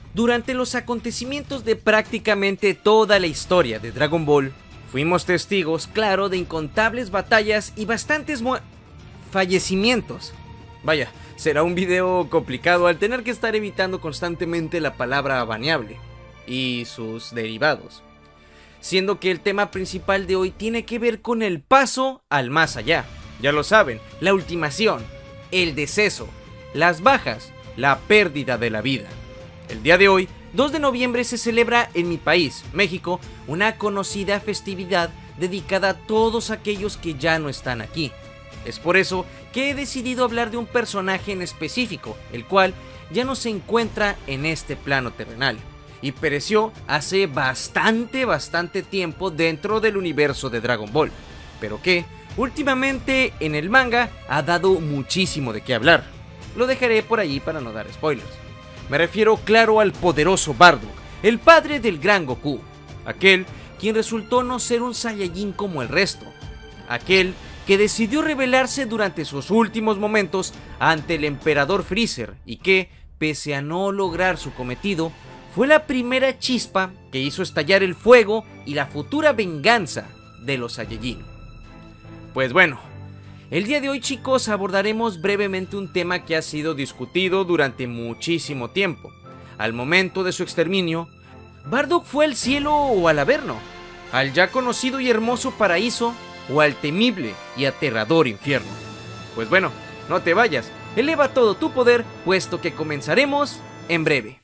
Durante los acontecimientos de prácticamente toda la historia de Dragon Ball, fuimos testigos, claro, de incontables batallas y bastantes fallecimientos. Vaya, será un video complicado al tener que estar evitando constantemente la palabra baneable y sus derivados, siendo que el tema principal de hoy tiene que ver con el paso al más allá. Ya lo saben, la ultimación, el deceso, las bajas, la pérdida de la vida. El día de hoy, 2 de noviembre, se celebra en mi país, México, una conocida festividad dedicada a todos aquellos que ya no están aquí. Es por eso que he decidido hablar de un personaje en específico, el cual ya no se encuentra en este plano terrenal y pereció hace bastante tiempo dentro del universo de Dragon Ball, pero que últimamente en el manga ha dado muchísimo de qué hablar. Lo dejaré por ahí para no dar spoilers. Me refiero, claro, al poderoso Bardock, el padre del gran Goku, aquel quien resultó no ser un Saiyajin como el resto, aquel que decidió rebelarse durante sus últimos momentos ante el emperador Freezer y que, pese a no lograr su cometido, fue la primera chispa que hizo estallar el fuego y la futura venganza de los Saiyajin. Pues bueno, el día de hoy, chicos, abordaremos brevemente un tema que ha sido discutido durante muchísimo tiempo. Al momento de su exterminio, ¿Bardock fue al cielo o al averno? ¿Al ya conocido y hermoso paraíso o al temible y aterrador infierno? Pues bueno, no te vayas, eleva todo tu poder, puesto que comenzaremos en breve.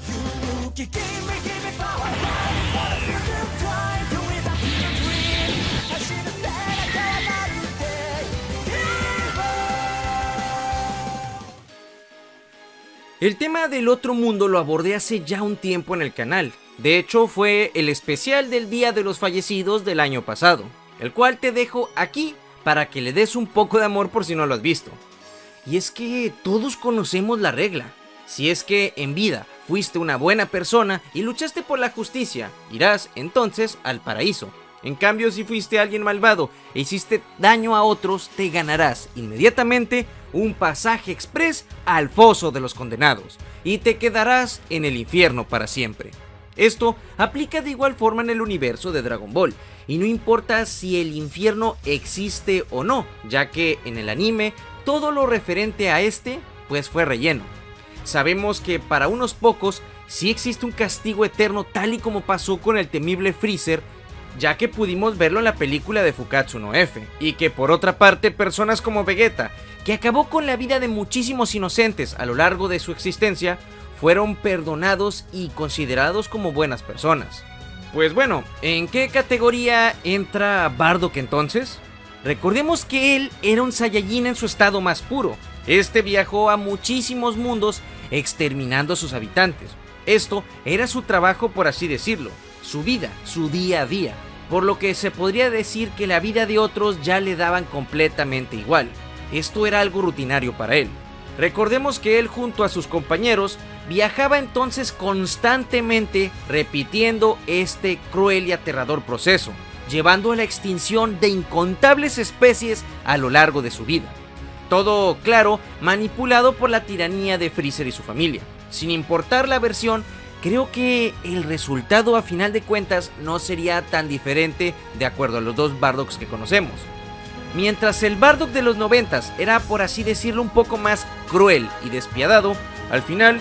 El tema del otro mundo lo abordé hace ya un tiempo en el canal. De hecho, fue el especial del Día de los Fallecidos del año pasado, el cual te dejo aquí para que le des un poco de amor por si no lo has visto. Y es que todos conocemos la regla. Si es que en vida fuiste una buena persona y luchaste por la justicia, irás entonces al paraíso. En cambio, si fuiste alguien malvado e hiciste daño a otros, te ganarás inmediatamente un pasaje express al foso de los condenados y te quedarás en el infierno para siempre. Esto aplica de igual forma en el universo de Dragon Ball, y no importa si el infierno existe o no, ya que en el anime todo lo referente a este pues fue relleno. Sabemos que para unos pocos sí existe un castigo eterno, tal y como pasó con el temible Freezer, ya que pudimos verlo en la película de Fukatsu no F, y que por otra parte personas como Vegeta, que acabó con la vida de muchísimos inocentes a lo largo de su existencia, fueron perdonados y considerados como buenas personas. Pues bueno, ¿en qué categoría entra Bardock entonces? Recordemos que él era un Saiyajin en su estado más puro. Este viajó a muchísimos mundos exterminando a sus habitantes. Esto era su trabajo, por así decirlo, su vida, su día a día, por lo que se podría decir que la vida de otros ya le daban completamente igual. Esto era algo rutinario para él. Recordemos que él, junto a sus compañeros, viajaba entonces constantemente repitiendo este cruel y aterrador proceso, llevando a la extinción de incontables especies a lo largo de su vida. Todo, claro, manipulado por la tiranía de Freezer y su familia. Sin importar la versión, creo que el resultado a final de cuentas no sería tan diferente de acuerdo a los dos Bardocks que conocemos. Mientras el Bardock de los 90s era, por así decirlo, un poco más cruel y despiadado, al final,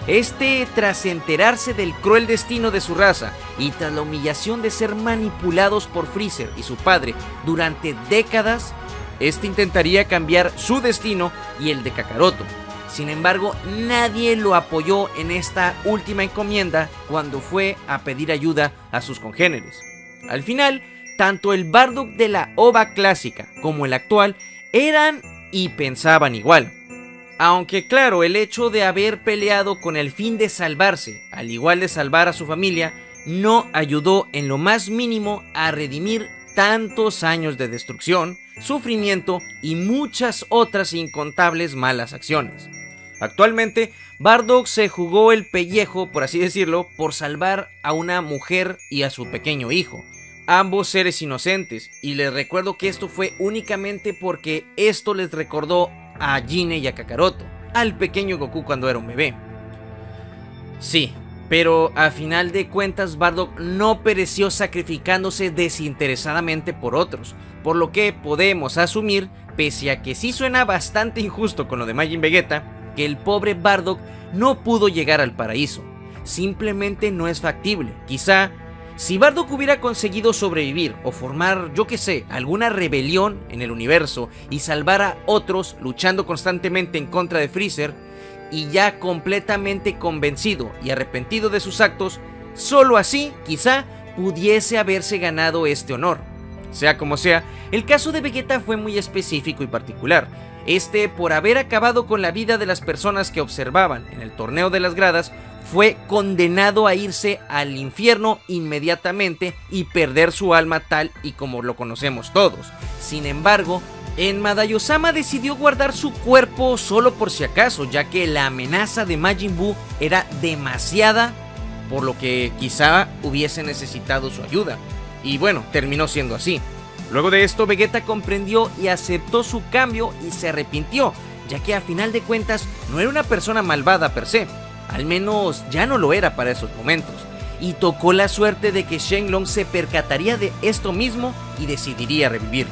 tras enterarse del cruel destino de su raza y tras la humillación de ser manipulados por Freezer y su padre durante décadas, intentaría cambiar su destino y el de Kakaroto. Sin embargo, nadie lo apoyó en esta última encomienda cuando fue a pedir ayuda a sus congéneres. Al final, tanto el Bardock de la OVA clásica como el actual eran y pensaban igual. Aunque claro, el hecho de haber peleado con el fin de salvarse, al igual de salvar a su familia, no ayudó en lo más mínimo a redimir tantos años de destrucción, sufrimiento y muchas otras incontables malas acciones. Actualmente, Bardock se jugó el pellejo, por así decirlo, por salvar a una mujer y a su pequeño hijo, ambos seres inocentes, y les recuerdo que esto fue únicamente porque esto les recordó a Gine y a Kakaroto, al pequeño Goku cuando era un bebé. Sí, Pero a final de cuentas Bardock no pereció sacrificándose desinteresadamente por otros, por lo que podemos asumir, pese a que sí suena bastante injusto con lo de Majin Vegeta, que el pobre Bardock no pudo llegar al paraíso. Simplemente no es factible. Quizá si Bardock hubiera conseguido sobrevivir o formar, yo que sé, alguna rebelión en el universo y salvar a otros luchando constantemente en contra de Freezer, y ya completamente convencido y arrepentido de sus actos, solo así quizá pudiese haberse ganado este honor. Sea como sea, el caso de Vegeta fue muy específico y particular. Por haber acabado con la vida de las personas que observaban en el torneo de las gradas, fue condenado a irse al infierno inmediatamente y perder su alma tal y como lo conocemos todos. Sin embargo, en Madayosama decidió guardar su cuerpo solo por si acaso, ya que la amenaza de Majin Buu era demasiada, por lo que quizá hubiese necesitado su ayuda. Y bueno, terminó siendo así. Luego de esto, Vegeta comprendió y aceptó su cambio y se arrepintió, ya que a final de cuentas no era una persona malvada per se, al menos ya no lo era para esos momentos, y tocó la suerte de que Shenlong se percataría de esto mismo y decidiría revivirlo.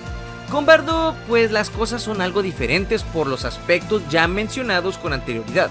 Con Bardock, pues las cosas son algo diferentes por los aspectos ya mencionados con anterioridad.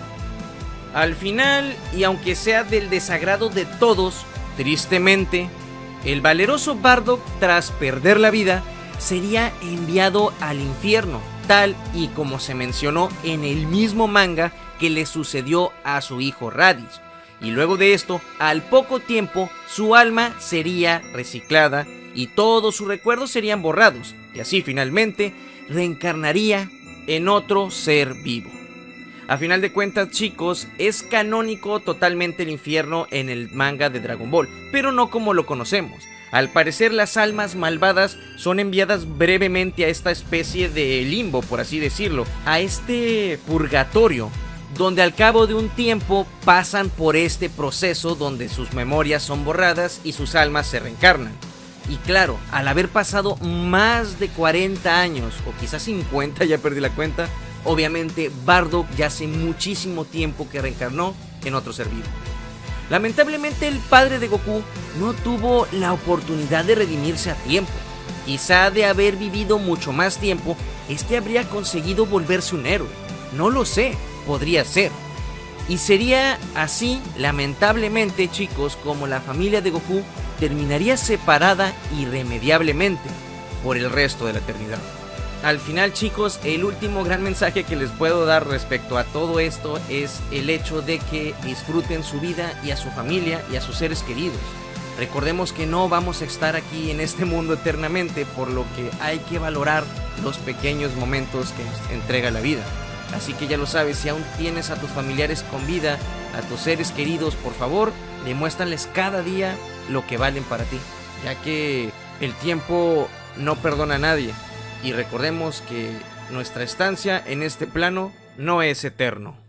Al final, y aunque sea del desagrado de todos, tristemente, el valeroso Bardock, tras perder la vida, sería enviado al infierno, tal y como se mencionó en el mismo manga que le sucedió a su hijo Raditz. Y luego de esto, al poco tiempo, su alma sería reciclada y todos sus recuerdos serían borrados, y así finalmente reencarnaría en otro ser vivo. A final de cuentas, chicos, es canónico totalmente el infierno en el manga de Dragon Ball, pero no como lo conocemos. Al parecer, las almas malvadas son enviadas brevemente a esta especie de limbo, por así decirlo, a este purgatorio, donde al cabo de un tiempo pasan por este proceso donde sus memorias son borradas y sus almas se reencarnan. Y claro, al haber pasado más de 40 años, o quizás 50, ya perdí la cuenta, obviamente Bardock ya hace muchísimo tiempo que reencarnó en otro ser vivo. Lamentablemente el padre de Goku no tuvo la oportunidad de redimirse a tiempo. Quizá de haber vivido mucho más tiempo, habría conseguido volverse un héroe. No lo sé, podría ser. Y sería así, lamentablemente, chicos, como la familia de Goku terminaría separada irremediablemente por el resto de la eternidad. Al final, chicos, el último gran mensaje que les puedo dar respecto a todo esto es el hecho de que disfruten su vida y a su familia y a sus seres queridos. Recordemos que no vamos a estar aquí en este mundo eternamente, por lo que hay que valorar los pequeños momentos que nos entrega la vida. Así que ya lo sabes, si aún tienes a tus familiares con vida, a tus seres queridos, por favor, demuéstrales cada día lo que valen para ti, ya que el tiempo no perdona a nadie. Y recordemos que nuestra estancia en este plano no es eterno.